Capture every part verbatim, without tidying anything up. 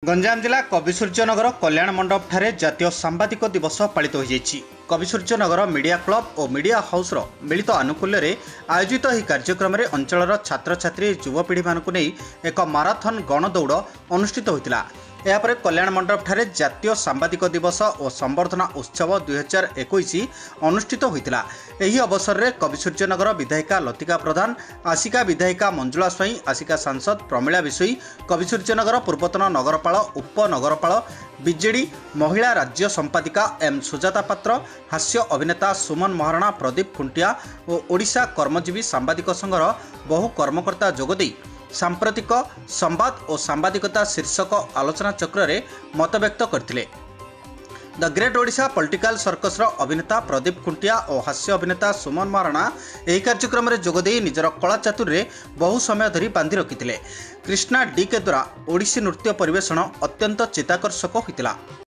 गंजाम जिला कविसूर्यनगर कल्याण मंडप ठारे जातीय सांबादिक दिवस पालित हो जाइछि। कविसूर्यनगर मीडिया क्लब और मीडिया हाउस मिलित आनुकूल्य आयोजित यह कार्यक्रम में अंचल छात्र छात्री युवपीढ़ी मानक नहीं एक माराथन गणदौड़ अनुष्ठित होता। यापर कल्याण मंडप ठारे जातीय सांबादिक दिवस और संबर्धना उत्सव दुई हजार इक्कीस अनुष्ठित होता। यही अवसर में कविसूर्यनगर विधायिका लतिका प्रधान, आसिका विधायिका मंजुला स्वाई, आसिका सांसद प्रमिला विशोई, कविसूर्यनगर पूर्वतन नगरपाल उपनगरपाल बीजेडी महिला राज्य संपादिका एम सुजाता पात्र, हास्य अभिनेता सुमन महाराणा, प्रदीप खुंटिया और ओडिशा कर्मजीवी सांबादिक संघर बहु कर्मकर्ता जोगदे सांप्रतिक संवाद और सांबादिकता शीर्षक आलोचना चक्र में मत व्यक्त करथिले। The great Odisha political circus अभिनेता प्रदीप खुंटिया और हास्य अभिनेता सुमन महाराणा यह कार्यक्रम में जोगदे निजर कला चातुर्य बहु समय धरी बांधि रखिथिले। कृष्णा डी के द्वारा ओडिसी नृत्य परिवेषण अत्यंत चित्ताकर्षक होइतिला।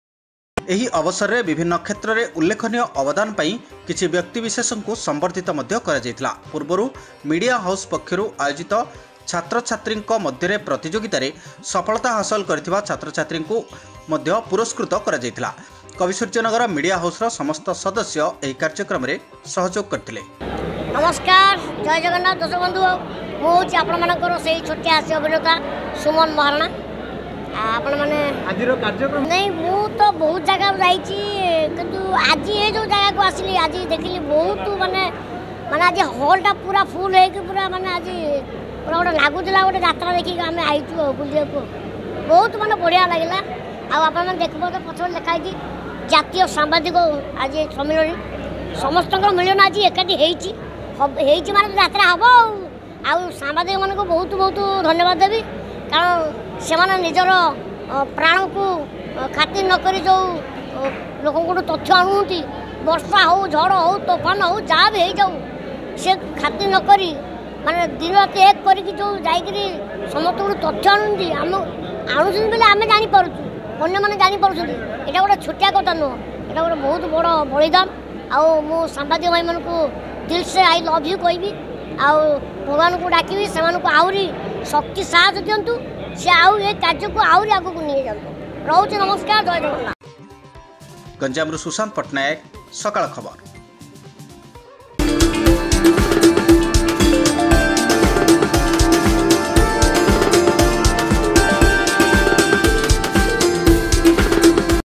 एही अवसर में विभिन्न क्षेत्र में उल्लेखनीय अवदान पाई किछि व्यक्तिविशेषଙ୍କୁ संबर्धित मध्य करा जायतिला। पूर्वरु मीडिया हाउस पक्षरु आयोजित छात्र छात्री मध्य प्रतियोगिता रे सफलता हासिल करथिबा छात्र छात्री को मध्य पुरस्कृत करा जायतिला। कविसूर्यनगर मीडिया हाउस रो समस्त सदस्य एही कार्यक्रम रे सहयोग करथिले। नमस्कार, जय जगन्नाथ दर्शक बंधु, मु होछि आपण मानकर सेही छोटिया हास्य अभिनेता सुमन महाराणा। आपण माने आजिरो कार्यक्रम नहीं मु तो बहुत जगह जाईची, किंतु आज ये जो जगह को आसली आज देखली बहुत माने माने आज हॉलटा पूरा फुल है कि पूरा माने आज पूरा गोटे लगुला गोटे यात्रा देखिक आम आईचु बुलिया को बहुत माने बढ़िया लगे। आप देख पछर लिखाई जातीय सांबादिक आज सम्मेलन समस्त मिलन आज एकाठी माने यात्रा हम आ सांबादिक मान को बहुत बहुत धन्यवाद देवी, कारण से निजर प्राण को खातिर नक जो लोक तथ्य आणुंट वर्षा हो झड़ हो तोफान हो जहाँ भी हो से खातिर नक माने दिन रात एक करके जो जाकि समस्त तथ्य आणुंट आम आणुन बोले आम जापर अन्य मैंने जापर यहाँ गोटे छोटिया कथा नुह, यहाँ गोटे बहुत बड़ बलिदान। आउ मु सांबादिक भाई मान को दिल से आई लव यू कहबी, आउ भगवान को डाकबी से आहरी शक्ति साहस दिंतु, सी आउ ये कार्य को आहरी आग को नहीं जातु। रोचे नमस्कार, जय जगन्नाथ। गंजाम सुशांत पट्टनायक, सकाळ खबर।